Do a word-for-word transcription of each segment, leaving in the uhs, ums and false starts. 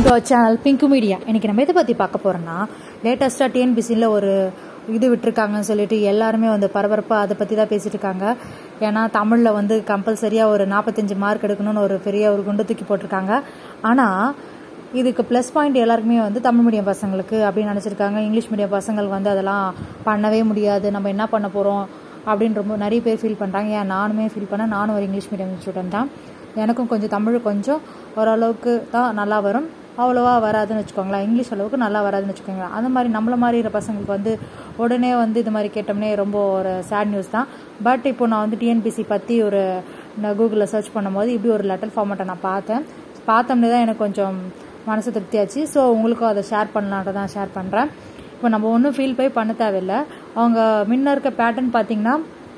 To அவர் channel pink media. இன்றைக்கி நம்ம எதை பற்றி பார்க்க போகிறோன்னா, லேட்டஸ்ட்டாக டிஎன்பிசியில் ஒரு இது விட்டுருக்காங்கன்னு சொல்லிட்டு எல்லாருமே வந்து பரபரப்பாக அதை பற்றி தான் பேசிகிட்டு இருக்காங்க. ஏன்னா தமிழில் வந்து கம்பல்சரியாக ஒரு நாற்பத்தஞ்சு மார்க் எடுக்கணும்னு ஒரு பெரிய ஒரு குண்டு தூக்கி போட்டிருக்காங்க. ஆனால் இதுக்கு ப்ளஸ் பாயிண்ட் எல்லாருக்குமே வந்து தமிழ் மீடியம் பசங்களுக்கு அப்படின்னு நினச்சிருக்காங்க. இங்கிலீஷ் மீடியம் பசங்களுக்கு வந்து அதெல்லாம் பண்ணவே முடியாது, நம்ம என்ன பண்ண போகிறோம் அப்படின்னு ரொம்ப நிறைய பேர் ஃபீல் பண்ணுறாங்க. ஏன் நானுமே ஃபீல் பண்ணேன். நானும் ஒரு இங்கிலீஷ் மீடியம் ஸ்டூடெண்ட் தான். எனக்கும் கொஞ்சம் தமிழ் கொஞ்சம் ஓரளவுக்கு தான் நல்லா வரும், அவ்வளோவா வராதுன்னு வச்சுக்கோங்களேன். இங்கிலீஷ் அளவுக்கு நல்லா வராதுன்னு வச்சுக்கோங்களேன். அந்த மாதிரி நம்மள மாதிரி இருக்கிற பசங்களுக்கு வந்து உடனே வந்து இது மாதிரி கேட்டோம்னே ரொம்ப ஒரு சேட் நியூஸ் தான். பட் இப்போ நான் வந்து டிஎன்பிசி பற்றி ஒரு நான் கூகுளில் சர்ச் பண்ணும்போது இப்படி ஒரு லெட்டர் ஃபார்மேட்டை நான் பார்த்தேன். பார்த்தோம்னே தான் எனக்கு கொஞ்சம் மனசு திருப்தியாச்சு. ஸோ உங்களுக்கும் அதை ஷேர் பண்ணலான்ட்டு தான் ஷேர் பண்ணுறேன். இப்போ நம்ம ஒன்றும் ஃபீல் போய் பண்ண தேவையில்லை. அவங்க முன்ன இருக்க பேட்டர்ன் பார்த்திங்கன்னா,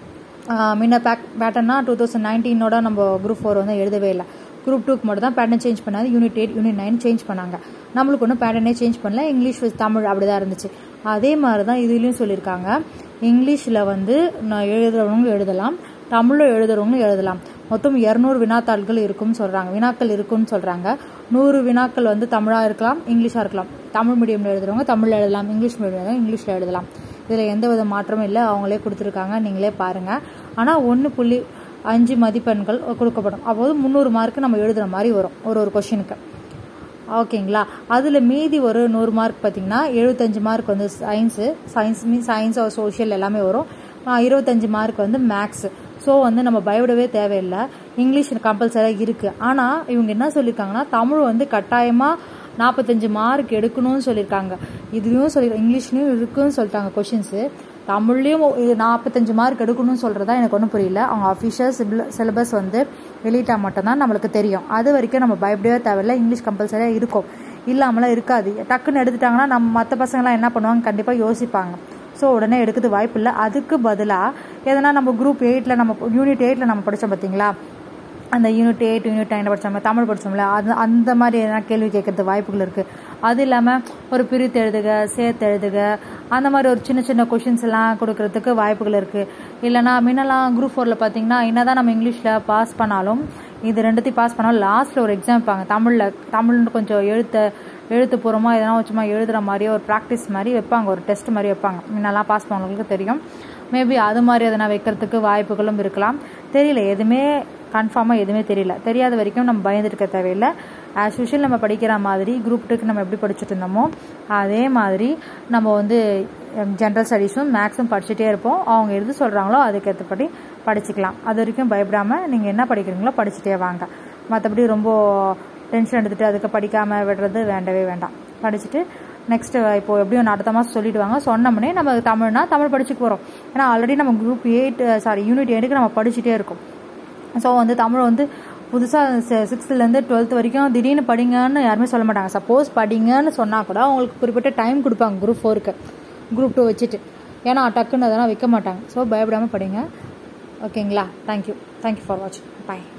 முன்ன பேக் பேட்டர்னா டூ தௌசண்ட் நைன்டீனோட நம்ம குரூப் ஃபோர் வந்து எழுதவே இல்லை. குரூப் டூக்கு மட்டும் தான் பேட்டர்ன் சேஞ்ச் பண்ணாது. Unit eight unit nine change பண்ணாங்க. நம்மளுக்கு ஒன்றும் பேட்டர்னே சேஞ்ச் பண்ணல. இங்கிலீஷ் தமிழ் அப்படி தான் இருந்துச்சு. அதே மாதிரி தான் இதுலேயும் சொல்லியிருக்காங்க. இங்கிலீஷில் வந்து நான் எழுதுறவங்க எழுதலாம், தமிழில் எழுதுறவங்க எழுதலாம். மொத்தம் இரநூறு வினாத்தாள்கள் இருக்கும்னு சொல்கிறாங்க, வினாக்கள் இருக்குன்னு சொல்கிறாங்க. நூறு வினாக்கள் வந்து தமிழாக இருக்கலாம், இங்கிலீஷாக இருக்கலாம். தமிழ் மீடியமில் எழுதுறவங்க தமிழில் எழுதலாம், இங்கிலீஷ் மீடியம் இங்கிலீஷில் எழுதலாம். இதில் எந்த வித மாற்றமும் இல்லை, அவங்களே கொடுத்துருக்காங்க, நீங்களே பாருங்கள். ஆனால் ஒன்று புள்ளி அஞ்சு மதிப்பெண்கள் கொடுக்கப்படும். அப்போது முந்நூறு மார்க்கு நம்ம எழுதுகிற மாதிரி வரும் ஒரு ஒரு கொஷினுக்கு. ஓகேங்களா? அதில் மீதி ஒரு நூறு மார்க் பார்த்திங்கன்னா எழுபத்தஞ்சு மார்க் வந்து science science means science or social எல்லாமே வரும். இருபத்தஞ்சு மார்க் வந்து மேக்ஸு. ஸோ வந்து நம்ம பயப்படவே தேவையில்லை. இங்கிலீஷ் கம்பல்சரியாக இருக்குது. ஆனால் இவங்க என்ன சொல்லியிருக்காங்கன்னா, தமிழ் வந்து கட்டாயமாக நாற்பத்தஞ்சு மார்க் எடுக்கணும்னு சொல்லியிருக்காங்க. இதுலேயும் சொல்லி இங்கிலீஷ்லேயும் இருக்குன்னு சொல்லிட்டாங்க கொஷின்ஸு. தமிழ்லேயும் இது நாற்பத்தஞ்சு மார்க் எடுக்கணும்னு சொல்கிறதா எனக்கு ஒன்றும் புரியல. அவங்க அஃபிஷியல் சிபில் சிலபஸ் வந்து வெளியிட்டால் மட்டும்தான் நம்மளுக்கு தெரியும். அது வரைக்கும் நம்ம பயப்படவே தேவையில்லை. இங்கிலீஷ் கம்பல்சரியாக இருக்கும், இல்லாமலாம் இருக்காது. டக்குன்னு எடுத்துட்டாங்கன்னா நம்ம மற்ற பசங்களாம் என்ன பண்ணுவாங்க, கண்டிப்பாக யோசிப்பாங்க. ஸோ உடனே எடுக்கிறது வாய்ப்பு இல்லை. அதுக்கு பதிலாக எதனா நம்ம குரூப் எயிட்டில் நம்ம யூனிட் எயிட்டில் நம்ம படித்தோம் பார்த்தீங்களா, அந்த யூனிட் எயிட் யூனிட் நைன் படித்தோம்ல, தமிழ் படித்தோம்ல, அது அந்த மாதிரி எதனா கேள்வி கேட்கறது வாய்ப்புகள் இருக்குது. அது இல்லாமல் ஒரு பிரித்து எழுதுக, சேர்த்து எழுதுக, அந்த மாதிரி ஒரு சின்ன சின்ன கொஷின்ஸ் எல்லாம் கொடுக்கறதுக்கு வாய்ப்புகள் இருக்குது. இல்லைனா முன்னெல்லாம் குரூப் ஃபோரில் பார்த்தீங்கன்னா என்ன தான் நம்ம இங்கிலீஷில் பாஸ் பண்ணாலும், இது ரெண்டுத்தையும் பாஸ் பண்ணாலும் லாஸ்ட்டில் ஒரு எக்ஸாம் வைப்பாங்க. தமிழில் தமிழ்னு கொஞ்சம் எழுத்த எழுத்துப்பூர்வமாக எதனா சும்மா எழுதுகிற மாதிரியே ஒரு ப்ராக்டிஸ் மாதிரி வைப்பாங்க, ஒரு டெஸ்ட் மாதிரி வைப்பாங்க. முன்னெல்லாம் பாஸ் பண்ணவங்களுக்கு தெரியும். மேபி அது மாதிரி எதனா வைக்கிறதுக்கு வாய்ப்புகளும் இருக்கலாம். தெரியல, எதுவுமே கன்ஃபார்மாக எதுவுமே தெரியல. தெரியாத வரைக்கும் நம்ம பயந்துருக்க தேவையில்லை. ஆஸ் யூஷுவல் நம்ம படிக்கிற மாதிரி குரூப் டூக்கு நம்ம எப்படி படிச்சுட்டு இருந்தோமோ அதே மாதிரி நம்ம வந்து ஜென்ரல் ஸ்டடீஸும் மேக்ஸும் படிச்சுட்டே இருப்போம். அவங்க எது சொல்கிறாங்களோ அதுக்கேற்றபடி படிச்சுக்கலாம். அது வரைக்கும் பயப்படாமல் நீங்கள் என்ன படிக்கிறீங்களோ படிச்சுட்டே வாங்க. மற்றபடி ரொம்ப டென்ஷன் எடுத்துகிட்டு அதுக்கு படிக்காமல் விடுறது வேண்டவே வேண்டாம். படிச்சுட்டு நெக்ஸ்ட்டு இப்போது எப்படியும் அடுத்த மாதம் சொல்லிவிடுவாங்க. சொன்னோம்னே நம்ம தமிழ்னா தமிழ் படிச்சுக்க போகிறோம். ஏன்னா ஆல்ரெடி நம்ம குரூப் எயிட் சாரி யூனிட் எயிட்டுக்கு நம்ம படிச்சுட்டே இருக்கோம். ஸோ வந்து தமிழ் வந்து புதுசாக சிக்ஸ்த்துலேருந்து டுவெல்த் வரைக்கும் திடீர்னு படிங்கன்னு யாருமே சொல்ல மாட்டாங்க. சப்போஸ் படிங்கன்னு சொன்னால் கூட அவங்களுக்கு குறிப்பிட்ட டைம் கொடுப்பாங்க குரூப் ஃபோருக்கு, குரூப் டூ வச்சுட்டு. ஏன்னா டக்குன்னு அதெல்லாம் வைக்க மாட்டாங்க. ஸோ பயப்படாமல் படிங்க. ஓகேங்களா? தேங்க்யூ தேங்க்யூ ஃபார் வாட்சிங். பாய்.